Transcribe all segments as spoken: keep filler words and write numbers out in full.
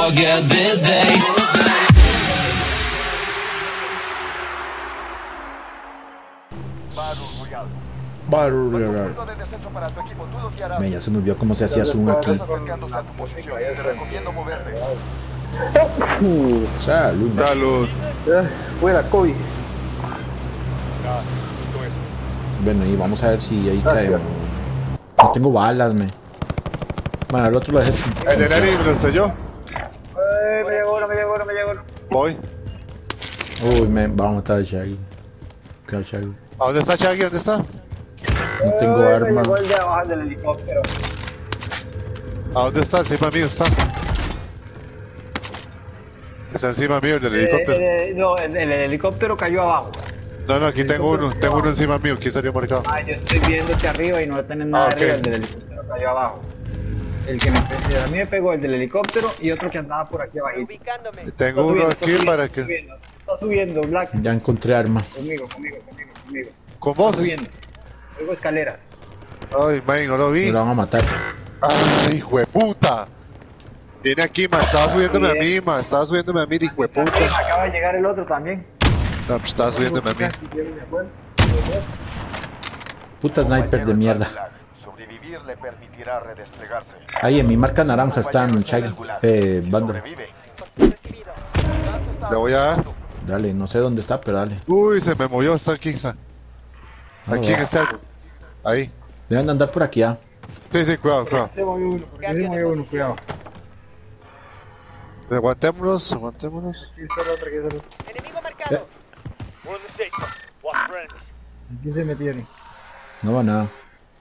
forget this day. Battle Royale. Me ya se me olvidó cómo se hacía zoom aquí. Salud. Salud. Fuera, Kobe. Bueno, y vamos a ver si ahí caemos. No tengo balas, me. Bueno, el otro lo dejé sin- El de Neri lo estoy yo. Eh, me llegó uno, me llegó uno, me llegó uno. Voy. Uy, me va a matar a Shaggy. Claro, Shaggy. ¿A dónde está Shaggy? ¿Dónde está? No tengo Eh, Me armas. llegó el de abajo del helicóptero. ¿A dónde está? Encima mío está. Está encima mío el del helicóptero. Eh, eh, no, el, el helicóptero cayó abajo. No, no, aquí tengo uno. Tengo uno encima mío. Aquí salió marcado. Ah, yo estoy viendo que arriba y no tienen nada Ah, ok. arriba. El del helicóptero cayó abajo. El que me, pe- a mí me pegó el del helicóptero y otro que andaba por aquí abajo. Ubicándome. Tengo uno aquí para que... Está subiendo, Black. Ya encontré armas. Conmigo, conmigo, conmigo, conmigo. ¿Con vos? Está subiendo. Luego escaleras. Ay, man, no lo Me vi. lo van a matar. Ay, hijo de puta. Viene aquí, ma. Estaba subiéndome a mí, ma. Estaba subiéndome a mí, hijo de puta. Acaba de llegar el otro también. No, pues estaba subiéndome a mí. Puta sniper de mierda. Sobrevivir le permitirá redesplegarse. Ahí en mi marca naranja están Shaggy. Eh, Bando. Le voy a dar. Dale, no sé dónde está, pero dale. Uy, se me movió. Está aquí, está. Ah, Aquí va. en este árbol. Ahí. Deben de andar por aquí, ah. Sí, sí, cuidado, cuidado. Se movió uno, porque se movió uno, cuidado. Aguantémonos, aguantémonos. Aquí está el otro, aquí está el otro. Enemigo marcado. Eh. Aquí se metieron. No va nada.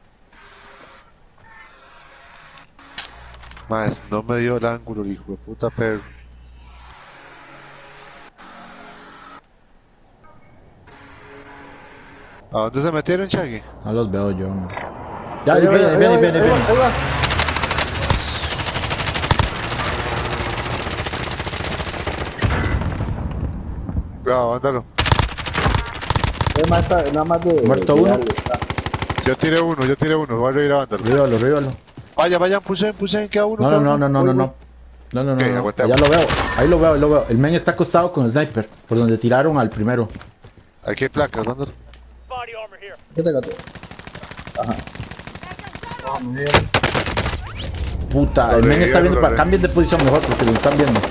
Más, no me dio el ángulo, el hijo de puta perro. ¿A dónde se metieron, Shaggy? No los veo yo, man. Ya, ahí viene, ahí viene, ahí viene, ahí viene. Cuidado, ándalo. Es más, nada más de. Muerto de uno. darle, está. Yo tiré uno, yo tiré uno. Voy a ir a ándalo. Rívalo, rívalo. Vaya, vayan, pusen, pusen, queda uno. No, queda no, uno. no, no, no, Voy, no, voy. no. No, no, no, Ok, no. aguantemos. Ya lo veo. Ahí lo veo, ahí lo veo. El men está acostado con sniper. Por donde tiraron al primero. Aquí hay placas, ándalo. ¿Qué te gato? Ajá. Vamos, bien. Puta, Lo el men reí, está lo viendo para reí. cambien de posición mejor porque lo están viendo.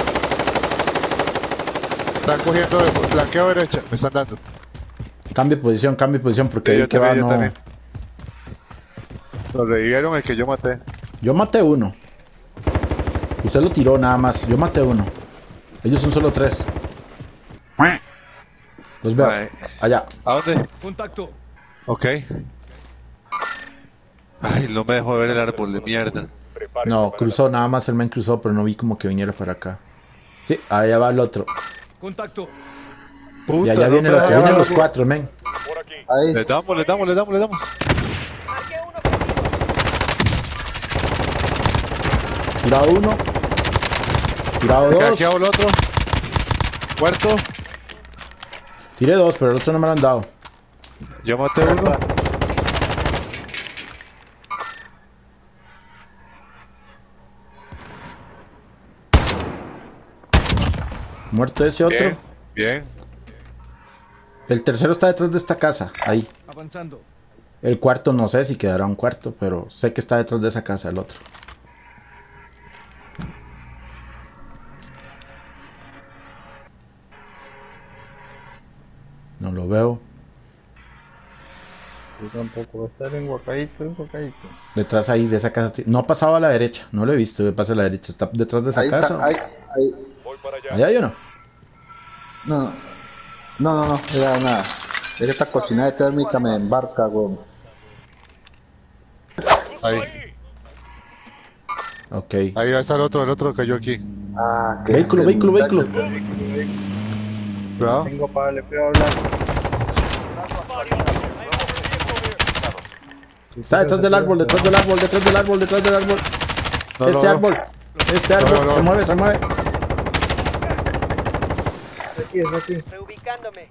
Están cogiendo de flanqueo derecha, me están dando. Cambie de posición, cambie de posición porque Sí, ahí yo que va también, yo no. también. Lo revivieron el que yo maté. Yo maté uno. Usted lo tiró nada más. Yo maté uno. Ellos son solo tres. Los veo. Ay. Allá. ¿A dónde? Contacto. Ok. Ay, no me dejó ver el árbol de mierda. No, cruzó nada más. El men cruzó, pero no vi como que viniera para acá. Sí, allá va el otro. Contacto. Puta, Y allá no vienen me los, dejó vienen ver. los cuatro, men. Ahí. Le damos, le damos, le damos, le damos. Marqué uno conmigo. Tirado uno. Tirado dos. Hackeado el otro. Muerto. Tiré dos, pero el otro no me lo han dado. Yo maté uno. Muerto ese otro. Bien, bien. El tercero está detrás de esta casa. Ahí. Avanzando. El cuarto no sé si quedará un cuarto, pero sé que está detrás de esa casa el otro. No lo veo. Yo tampoco va a estar enguacadito, enguacadito. Detrás ahí de esa casa. No ha pasado a la derecha. No lo he visto. Me pasa a la derecha. Está detrás de esa Ahí casa. está, ahí, ahí. Allá hay uno. No, no, no, no, no, era nada. Es que esta cochinada térmica me embarca, weón. Ahí. Ok. Ahí está el otro, el otro cayó aquí. Ah, que Vehículo, este vehículo, muchacho- vehículo. Cuidado. Tengo para le puedo hablar. Está detrás del árbol, detrás del árbol, detrás del árbol, detrás del árbol. No, este no, no. árbol. Este árbol. no, no. Se mueve, se mueve. Aquí, es aquí. Reubicándome.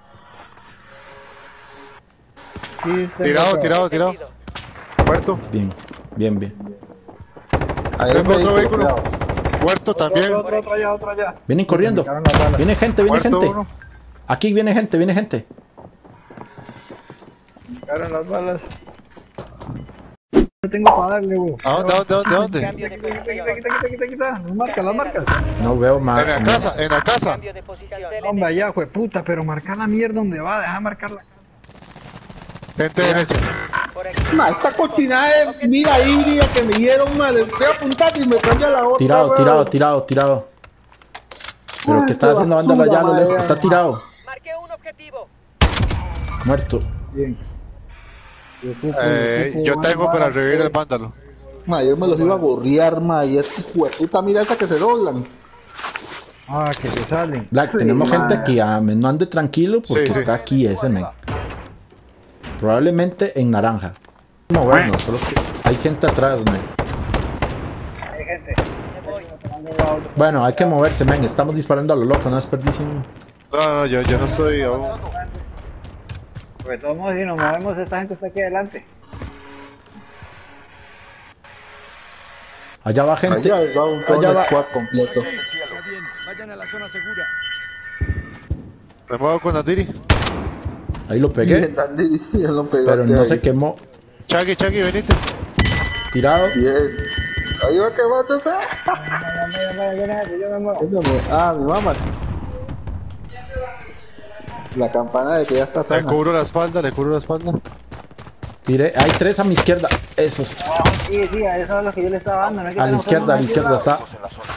Sí, está Tirado, acá. tirado, tirado. Entendido. Muerto. Bien, bien, bien. Ahí Tengo hay otro vehículo. cuidado. Muerto también. Otro, otro allá, otro allá. Vienen corriendo. Me quitaron las balas. Viene gente, viene Muerto gente. uno. Aquí viene gente, viene gente. Me quitaron las balas. No tengo para darle, güey. ¿A dónde, dónde, dónde, dónde? Cambio de Quita, quita, posición. quita, quita, quita, quita. Las marcas, las marcas. No veo más. En la casa, en la casa. Cambio de posición. Hombre, allá, fue puta, pero marcar la mierda donde va, deja marcar la. Gente derecha. Por aquí. Ma, esta cochinada de mira ahí, diga que me dieron mal. Estoy apuntando y me cambia la otra. Tirado, weón. tirado, tirado, tirado. Pero Ay, ¿qué está qué haciendo? Ándalo allá a lo basura, lejos. madre. Está tirado. Marqué un objetivo. Muerto. Bien. Eh, yo tengo para revivir el vándalo. Ma, yo me los iba a gorrear, ma. Y este hueputa, mira esa que se doblan. Ah, que se salen. Black, Sí, tenemos man. gente aquí. Ah, men, no ande tranquilo porque Sí, sí. está aquí ese men. Probablemente en naranja. Movernos, solo que hay gente atrás, men. Hay gente. Me voy. Bueno, hay que moverse, men. Estamos disparando a lo loco, no desperdicien. No, no, yo, yo no soy aún. Porque de todos modos, si nos movemos, esta gente está aquí adelante. Allá va gente. Allá va un todo Allá el va. squad completo. El cielo. Está bien, vayan a la zona segura. Me muevo con Nadiri. Ahí lo pegué, Bien, Dandy, ya lo pegaste pero no ahí. se quemó. Chagui, Chagui, venite. Tirado. Bien. Ahí va que va a estar. Vaya, vaya, vaya, yo me muevo. Ah, mi mamá. La campana de que ya está Le sana. cubro la espalda, le cubro la espalda. Tiré. Hay tres a mi izquierda. Esos. Sí, sí, a eso es lo que yo le estaba dando. No es que A la tenemos izquierda, a la uno izquierda está. En la zona.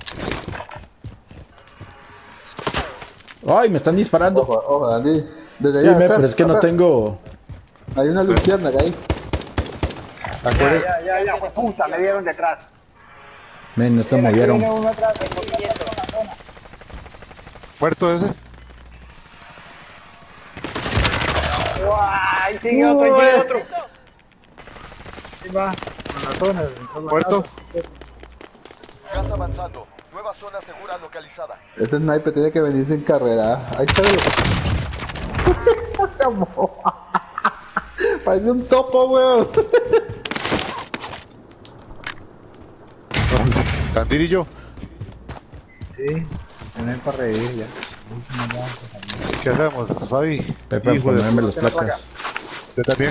Ay, me están disparando. Ojo, ojo, Dandy. Desde Sí, allá, me, acá, pero es que no acá. tengo. Hay una luciana ahí. Acuérdate. Ya, ya, ya, fue puta, me dieron detrás. Men, no se Viene movieron. uno atrás. Muerto ese. Guay, sigue otro, sigue otro. Ahí va, en la zona. en toda la Muerto. casa. Gas avanzando. Nueva zona segura localizada. Ese sniper tiene que venirse en carrera. Ahí está. Se amó. Parece un topo, weón. Nadiri y yo. Sí, tener para revivir ya. ¿Qué hacemos, Fabi? Pepe, Hijo de ponerme puta. las placas. Yo también.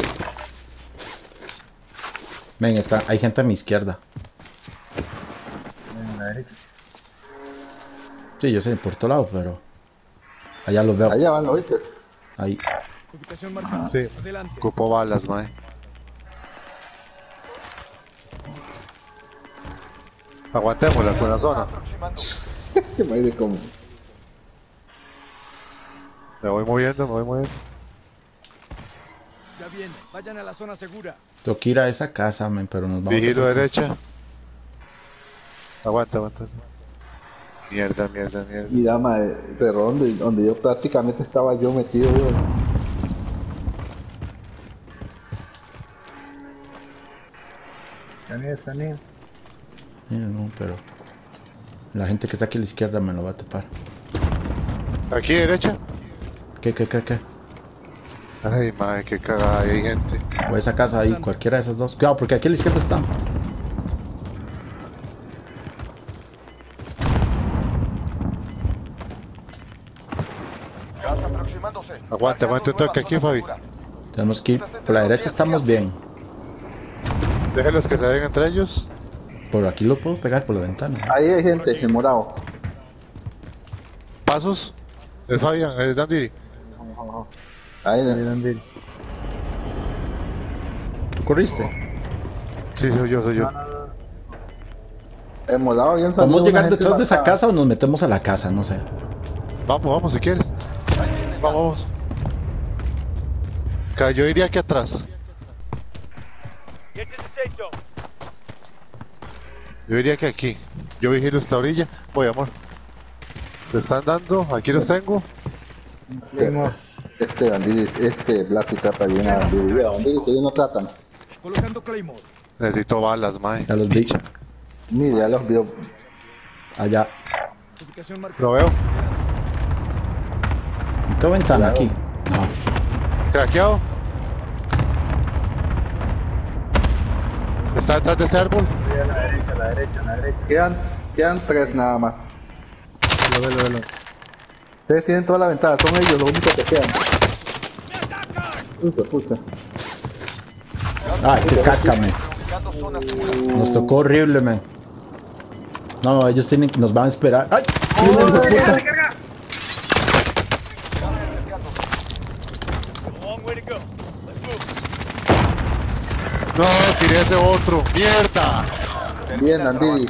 Ven, está, hay gente a mi izquierda. En la derecha. Sí, yo sé, por todo lado, pero. Allá los veo. Allá van, ¿lo viste? Ahí. Ubicación marcada. Sí. Adelante. Ocupo balas, mae. Aguantémosla con la zona. Aproximando. Que me de como. Me voy moviendo, me voy moviendo. Ya viene, vayan a la zona segura. Tengo que ir a esa casa, men, pero nos vamos. Vigilo a... derecha. Aguanta, aguanta. Mierda, mierda, mierda. Y dama, pero donde, donde yo prácticamente estaba yo metido, weón. Escanea, escanea. Mira, no, pero. La gente que está aquí a la izquierda me lo va a tapar. Aquí derecha. ¿Qué, qué, qué, qué? Ay, madre, qué cagada, ahí hay gente. O esa casa ahí, cualquiera de esas dos. Cuidado, porque aquí a la izquierda están. Gas aproximándose. Aguanta, aguanta un toque aquí, Fabi. Tenemos que ir. Por la derecha estamos bien. Déjenlos que se den entre ellos. Por aquí lo puedo pegar por la ventana. Ahí hay gente, en morado. Pasos. Es Fabián, es Dandy. Ahí, ¿Tú corriste? Sí, soy yo, soy yo. en morado bien salió ¿Vamos a una llegar gente detrás de esa marcada. casa o nos metemos a la casa? No sé. Vamos, vamos, si quieres. Vamos, vamos. Ca- Yo iría aquí atrás. Get to the safe zone. Yo diría que aquí. Yo vigilo esta orilla. Voy, amor. Te están dando. Aquí los tengo. Este, este bandido, este Blas y trata bien a bandido. Vea, bandido que ellos no tratan. Colocando Claymore. Necesito balas, mae. Ya los vi. Picha. Mire, ya los vio. Allá. Ubicación marcada. Lo veo. ¿Qué ventana aquí? No. Craqueado. Está detrás de ese árbol. a la derecha, a la derecha, a la derecha. Quedan, quedan tres nada más. Velo, velo, velo. Ustedes tienen toda la ventaja, son ellos los únicos que quedan. Uy, pues, puta. Ay, qué caca, man. Ubicando zona segura. Nos tocó horrible, man. No, ellos tienen, nos van a esperar. ¡Ay! ¡Hijo de puta! Long way to go. Let's move. No, tiré ese otro. ¡Mierda! Bien, Andy.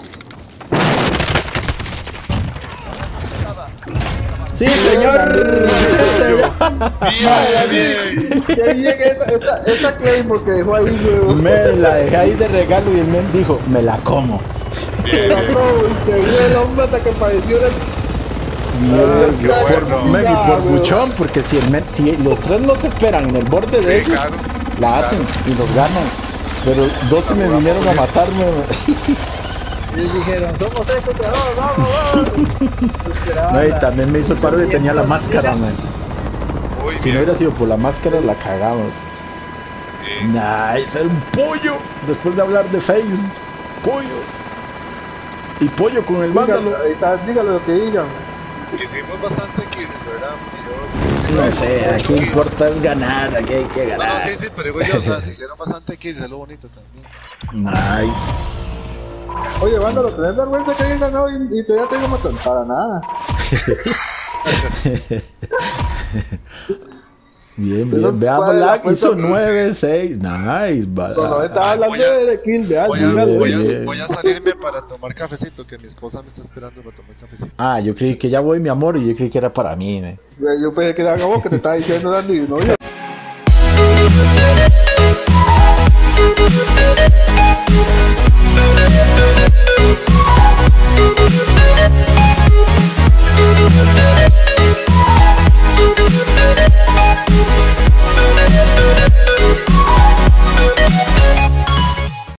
¡Sí, señor! ¡Sí, señor! Bien, bien. Qué bien esa, esa, esa Claymore que dejó ahí, weón. Me la dejé ahí de regalo y el men dijo, me la como. Pero no, y se vio el hombre hasta que pareció el... No, qué por, bueno. men, y por weón. buchón, porque si, el men- si los tres nos esperan en el borde de Sí, ellos, claro. la hacen y los ganan. Pero doce me vinieron a matarme. Y dijeron, somos estos, vamos, vamos. No, y también me hizo el paro y tenía la máscara, man. Muy Si no bien. hubiera sido por la máscara, la cagamos. Sí. Nice, era un pollo. Después de hablar de feos, pollo. Y pollo con el vándalo. Dígalo, ahí está, dígalo lo que digan. Hicimos bastante kills, ¿verdad? Y yo- No sí, sé, ocho aquí kills. importa es ganar, aquí hay que No, ganar. no, sí, sí, pero digo yo, o sea, se hicieron bastante kills, es lo bonito también. Nice. Oye, Vándalo, ¿tenés vergüenza que hayan ganado y, y te ya te digo matón? Para nada. Bien, Pero bien. Veamos sabe la la fuerza, hizo pues. nueve seis. Nice. va- Cuando estaba Ay, hablando voy a- de, de kill, de algo. Voy a, Bien, voy, a, bien. voy a salirme para tomar cafecito, que mi esposa me está esperando para tomar cafecito. Ah, yo creí que ya voy, mi amor, y yo creí que era para mí, me. Yo pensé que era vos que te estaba diciendo Andy, no, yo.